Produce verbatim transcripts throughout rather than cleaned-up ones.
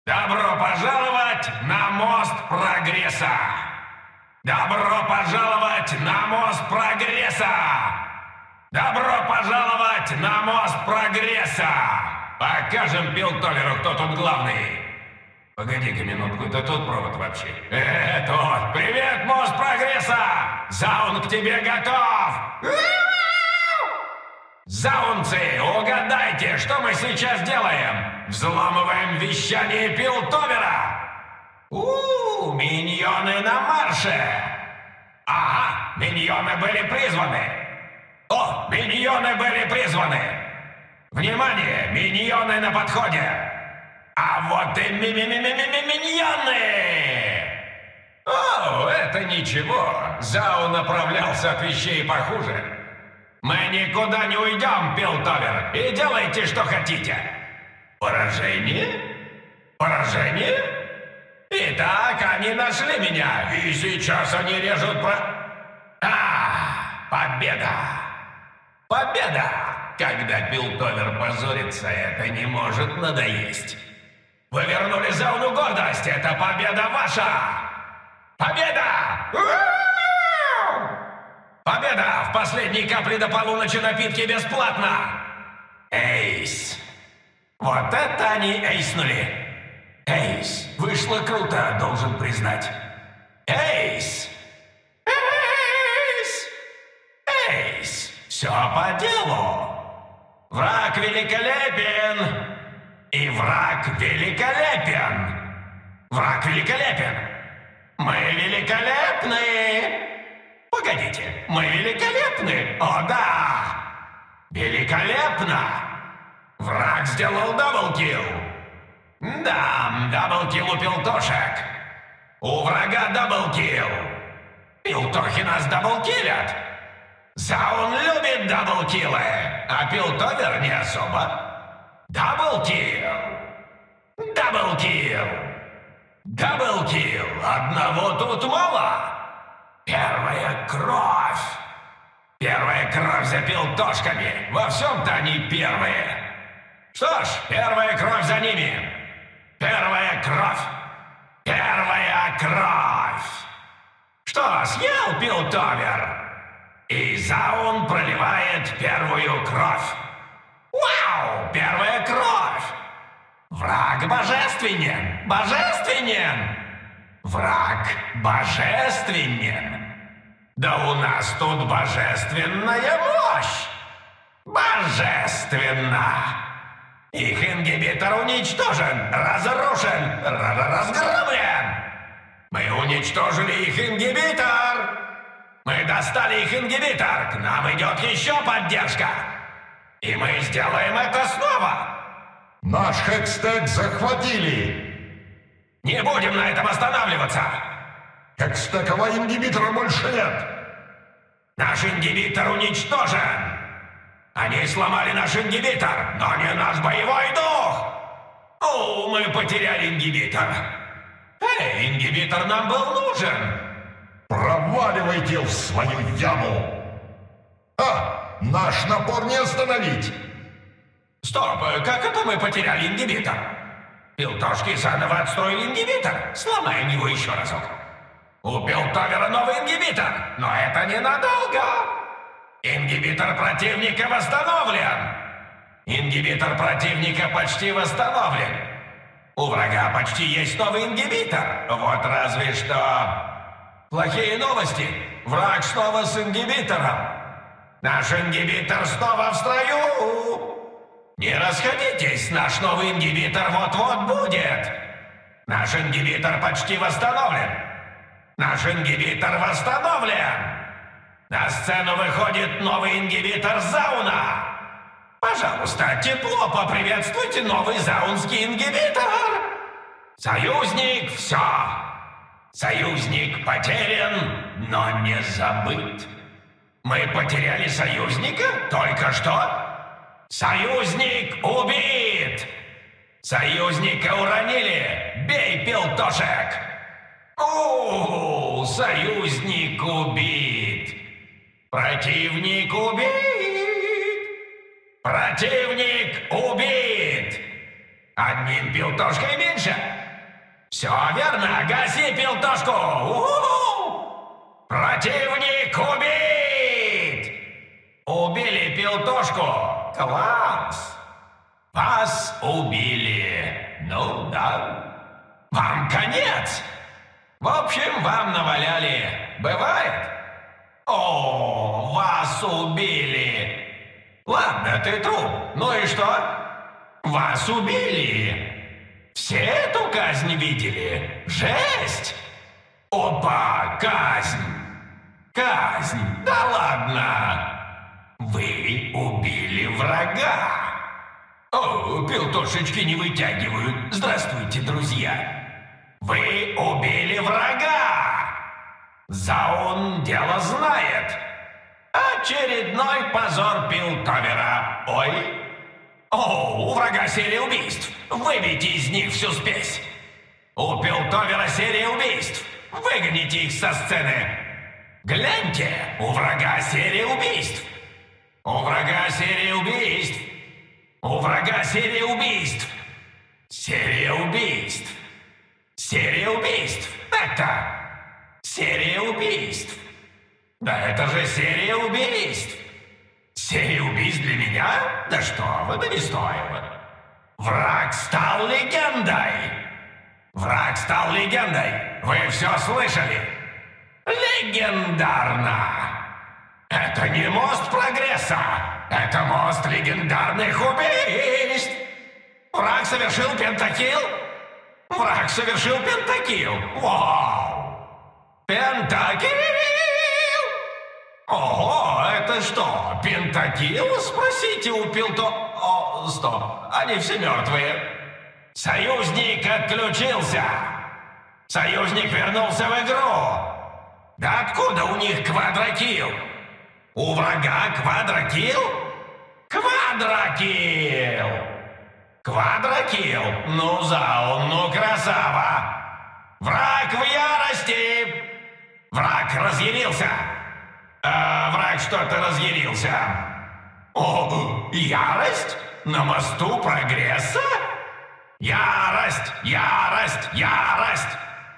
Добро пожаловать на мост прогресса! Добро пожаловать на мост прогресса! Добро пожаловать на мост прогресса! Покажем Пилтоверу, кто тут главный. Погоди-ка минутку, это тот провод вообще? Э, тот. Привет, мост прогресса! Заун к тебе готов! Заунцы, угадайте, что мы сейчас делаем? Взламываем вещание Пилтовера! У-у-у, миньоны на марше! Ага, миньоны были призваны! О, миньоны были призваны! Внимание, миньоны на подходе! А вот и ми-ми-ми-ми-ми-миньоны! О, это ничего, Заун направлялся от вещей похуже. Мы никуда не уйдем, Пилтовер, и делайте, что хотите. Поражение? Поражение? Итак, они нашли меня, и сейчас они режут про... А, победа! Победа! Когда Пилтовер позорится, это не может надоесть. Вы вернули Зауну гордость, это победа ваша! Победа! Победа! В последней капле до полуночи напитки бесплатно! Эйс! Вот это они эйснули! Эйс! Вышло круто, должен признать. Эйс! Эйс! Эйс! Все по делу! Враг великолепен! И враг великолепен! Враг великолепен! Мы великолепны! Погодите, мы великолепны! О, да! Великолепно! Враг сделал даблкил! Да, даблкил у пилтошек! У врага даблкил! Пилтохи нас даблкилят! Заун любит даблкилы, а Пилтовер не особо. Даблкил! Даблкил! Даблкил! Одного тут мало! Первая кровь! Первая кровь за пилтошками! Во всем-то они первые! Что ж, первая кровь за ними! Первая кровь! Первая кровь! Что, съел Пилтовер? И Заун проливает первую кровь! Вау! Первая кровь! Враг божественен! Божественен! Враг божественен! Да у нас тут божественная мощь! Божественно! Их ингибитор уничтожен, разрушен, разгромлен! Мы уничтожили их ингибитор! Мы достали их ингибитор! К нам идет еще поддержка! И мы сделаем это снова! Наш хекстег захватили! Не будем на этом останавливаться! Хекстегового ингибитора больше нет! Наш ингибитор уничтожен! Они сломали наш ингибитор, но не наш боевой дух! О, мы потеряли ингибитор! Эй, ингибитор нам был нужен! Проваливайте в свою яму! А, наш напор не остановить! Стоп, как это мы потеряли ингибитор? Пилтошки заново отстроили ингибитор. Сломаем его еще разок. У Пилтовера новый ингибитор, но это ненадолго. Ингибитор противника восстановлен. Ингибитор противника почти восстановлен. У врага почти есть новый ингибитор. Вот разве что... Плохие новости. Враг снова с ингибитором. Наш ингибитор снова в строю. Не расходитесь, наш новый ингибитор вот-вот будет. Наш ингибитор почти восстановлен. Наш ингибитор восстановлен. На сцену выходит новый ингибитор Зауна. Пожалуйста, тепло поприветствуйте новый заунский ингибитор. Союзник, все. Союзник потерян, но не забыт. Мы потеряли союзника? Только что? Союзник убит! Союзника уронили! Бей, пилтошек! О, союзник убит! Противник убит! Противник убит! Одним пилтошкой меньше! Все верно, гаси пилтошку! У-ху-ху! Противник убит! Убили пилтошку! Класс! Вас убили! Ну да. Вам конец! В общем, вам наваляли. Бывает? О, вас убили! Ладно, ты труп. Ну и что? Вас убили! Все эту казнь видели? Жесть! Опа, казнь! Казнь! Да ладно! Вы убили врага! О, пилтошечки не вытягивают. Здравствуйте, друзья! Вы убили врага! Заун дело знает. Очередной позор Пилтовера. Ой! О, у врага серия убийств. Выбейте из них всю спесь. У Пилтовера серия убийств. Выгоните их со сцены. Гляньте, у врага серия убийств. У врага серия убийств. У врага серия убийств. Серия убийств. Серия убийств. Это серия убийств. Да это же серия убийств. Серия убийств для меня? Да что вы, да не стоило. Враг стал легендой. Враг стал легендой. Вы все слышали? Легендарно. Это не мост прогресса. Это мост легендарных убийств. Враг совершил пентакил. Враг совершил пентакил. Вау. Пентакил. Ого, это что, пентакил? Спросите у Пилто... О, стоп, они все мертвые. Союзник отключился. Союзник вернулся в игру. Да откуда у них квадрокилл? У врага квадрокилл? Квадрокилл! Квадрокилл? Ну, Заун, ну, красава! Враг в ярости! Враг разъярился! А, враг что-то разъярился. О, ярость? На мосту прогресса? Ярость! Ярость! Ярость!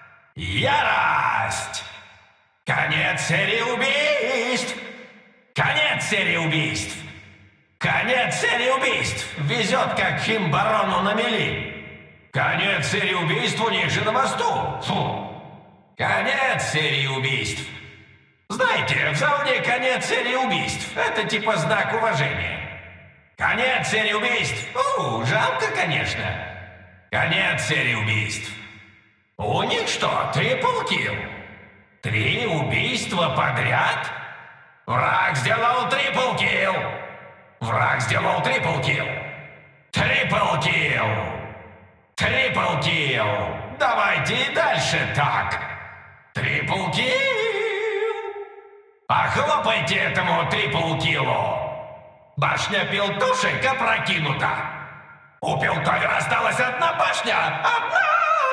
Ярость! Конец серии убийств! Конец серии убийств! Конец серии убийств! Везет, как химбарону на мели! Конец серии убийств у них же на мосту! Фу! Конец серии убийств! Знаете, в зауне конец серии убийств. Это типа знак уважения. Конец серии убийств. У, жалко, конечно. Конец серии убийств. У них что, трипл-килл? Три убийства подряд? Враг сделал трипл-килл. Враг сделал трипл-килл. Трипл-килл. Трипл-килл. Давайте и дальше так. Трипл-килл. Похлопайте этому трипл-киллу. Башня пилтушек опрокинута. У Пилтовера осталась одна башня. Одна!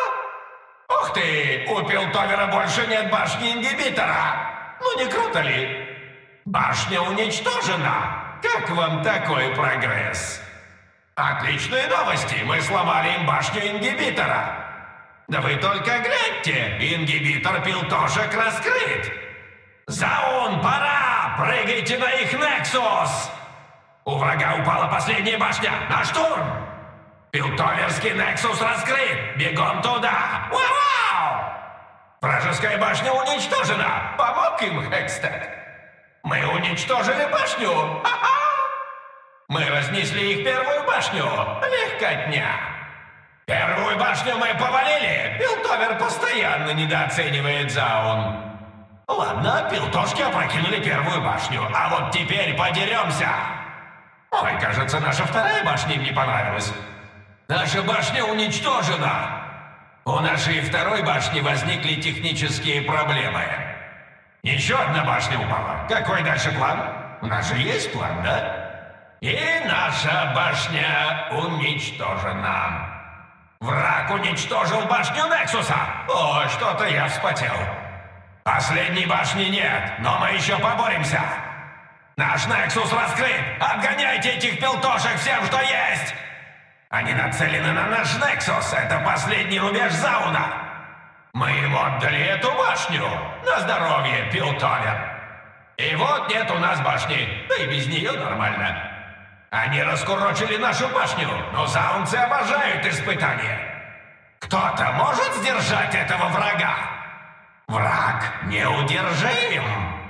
Ух ты! У Пилтовера больше нет башни ингибитора. Ну не круто ли? Башня уничтожена. Как вам такой прогресс? Отличные новости. Мы сломали им башню ингибитора. Да вы только гляньте. Ингибитор пилтошек раскрыт. Заун, пора! Прыгайте на их Нексус! У врага упала последняя башня. На штурм! Пилтоверский Нексус раскрыт! Бегом туда! Вау! Вражеская башня уничтожена! Помог им Хекстед! Мы уничтожили башню! Ха-ха! Мы разнесли их первую башню! Легкотня! Первую башню мы повалили! Пилтовер постоянно недооценивает Заун. Ладно, пилтошки опрокинули первую башню, а вот теперь подеремся. Ой, кажется, наша вторая башня им не понравилась. Наша башня уничтожена. У нашей второй башни возникли технические проблемы. Еще одна башня упала. Какой дальше план? У нас же есть план, да? И наша башня уничтожена. Враг уничтожил башню Нексуса. О, что-то я вспотел. Последней башни нет, но мы еще поборемся. Наш Нексус раскрыт. Отгоняйте этих пилтошек всем, что есть. Они нацелены на наш Нексус. Это последний рубеж Зауна. Мы им отдали эту башню. На здоровье, Пилтовер. И вот нет у нас башни. Да и без нее нормально. Они раскурочили нашу башню, но заунцы обожают испытания. Кто-то может сдержать этого врага? Враг неудержим.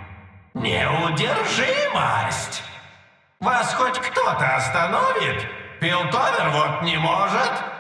Неудержимость. Вас хоть кто-то остановит? Пилтовер вот не может.